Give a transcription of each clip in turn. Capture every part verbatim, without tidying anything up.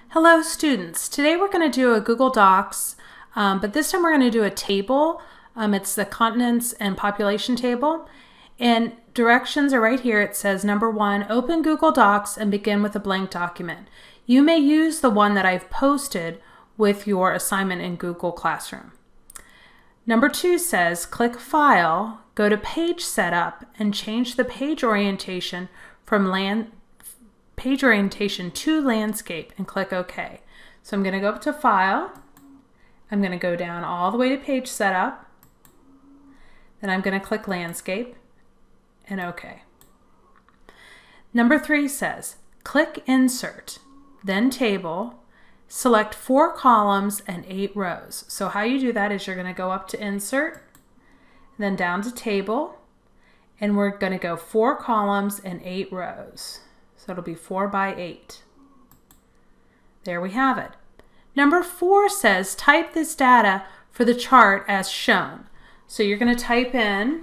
Hello students, today we're going to do a Google Docs, um, but this time we're going to do a table. Um, it's the continents and population table, and directions are right here. It says number one, open Google Docs and begin with a blank document. You may use the one that I've posted with your assignment in Google Classroom. Number two says click File, go to Page Setup, and change the page orientation from land page orientation to landscape and click OK. So I'm going to go up to File, I'm going to go down all the way to Page Setup, then I'm going to click Landscape and OK. Number three says click Insert, then Table, select four columns and eight rows. So how you do that is you're going to go up to Insert, then down to Table, and we're going to go four columns and eight rows. So it'll be four by eight. There we have it. Number four says type this data for the chart as shown. So you're going to type in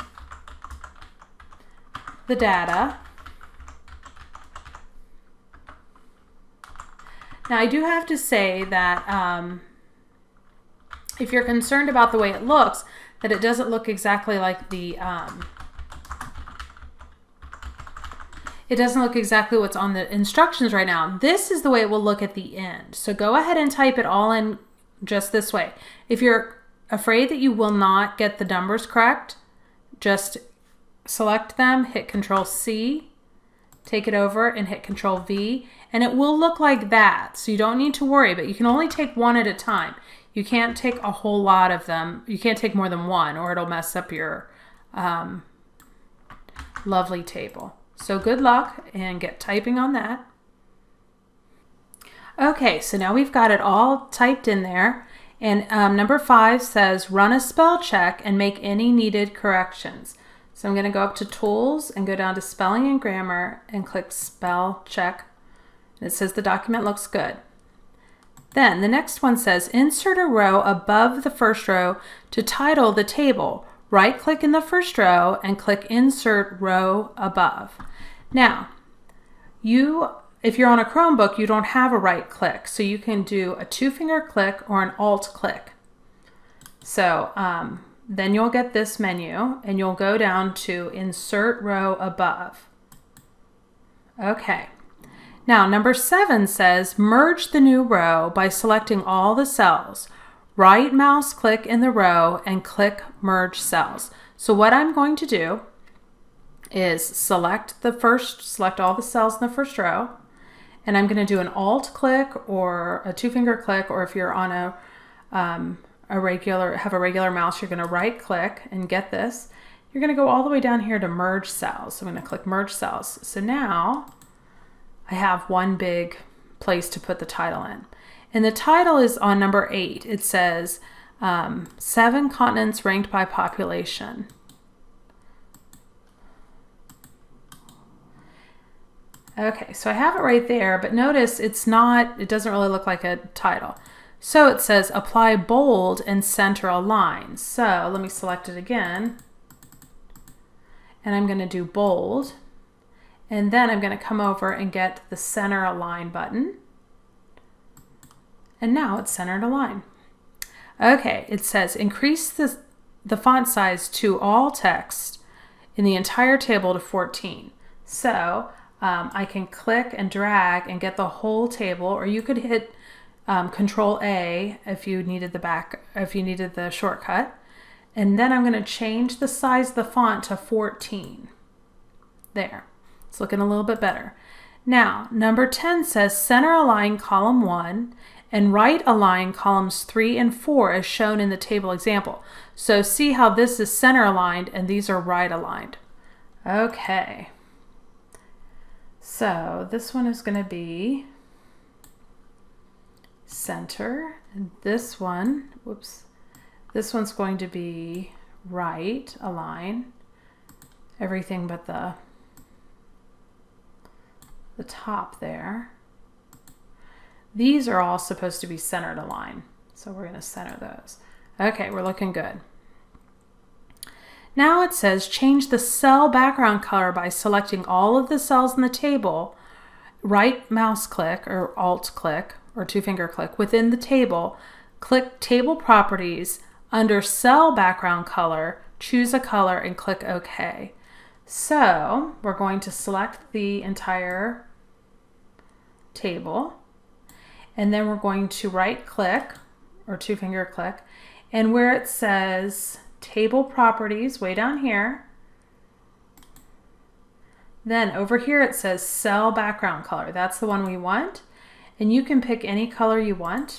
the data. Now I do have to say that um, if you're concerned about the way it looks, that it doesn't look exactly like the um, It doesn't look exactly what's on the instructions right now. This is the way it will look at the end. So go ahead and type it all in just this way. If you're afraid that you will not get the numbers correct, just select them, hit Control C, take it over and hit Control V, and it will look like that. So you don't need to worry, but you can only take one at a time. You can't take a whole lot of them. You can't take more than one or it'll mess up your um, lovely table. So good luck and get typing on that. Okay, so now we've got it all typed in there. And um, number five says run a spell check and make any needed corrections. So I'm going to go up to Tools and go down to Spelling and Grammar and click Spell Check. And it says the document looks good. Then the next one says insert a row above the first row to title the table. Right click in the first row and click Insert Row Above. Now, you, if you're on a Chromebook, you don't have a right click, so you can do a two finger click or an alt click. So um, then you'll get this menu and you'll go down to Insert Row Above. Okay. Now number seven says merge the new row by selecting all the cells. Right mouse click in the row and click Merge Cells. So what I'm going to do is select the first, select all the cells in the first row, and I'm going to do an alt click or a two finger click, or if you're on a, um, a regular, have a regular mouse, you're going to right click and get this. You're going to go all the way down here to Merge Cells. So I'm going to click Merge Cells. So now I have one big place to put the title in. And the title is on number eight. It says um, seven continents ranked by population. Okay, so I have it right there, but notice it's not, it doesn't really look like a title. So it says apply bold and center align. So let me select it again. And I'm going to do bold. And then I'm going to come over and get the center align button. And now it's centered align. Okay, it says increase the, the font size to all text in the entire table to fourteen. So um, I can click and drag and get the whole table, or you could hit um, Control A if you needed the back, if you needed the shortcut. And then I'm going to change the size of the font to fourteen. There, it's looking a little bit better. Now, number ten says center align column one and right align columns three and four as shown in the table example. So see how this is center aligned and these are right aligned. Okay. So this one is going to be center, and this one, whoops, this one's going to be right align, everything but the the top there. These are all supposed to be centered align, so we're going to center those. Okay, we're looking good. Now it says change the cell background color by selecting all of the cells in the table right mouse click or alt click or two finger click within the table, click Table Properties, under Cell Background Color, choose a color and click OK. So we're going to select the entire table, and then we're going to right click or two finger click, and where it says Table Properties way down here, then over here it says Cell Background Color. That's the one we want, and you can pick any color you want,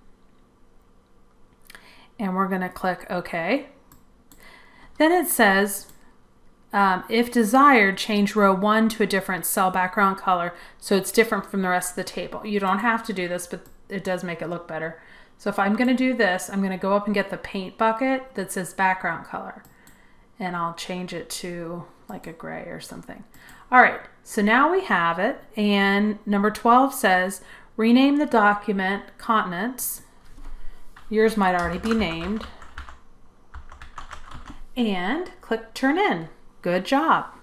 and we're going to click OK. Then it says Um, if desired, change row one to a different cell background color so it's different from the rest of the table. You don't have to do this, but it does make it look better. So if I'm going to do this, I'm going to go up and get the paint bucket that says background color, and I'll change it to like a gray or something. All right, so now we have it, and number twelve says rename the document continents. Yours might already be named. And click Turn In. Good job.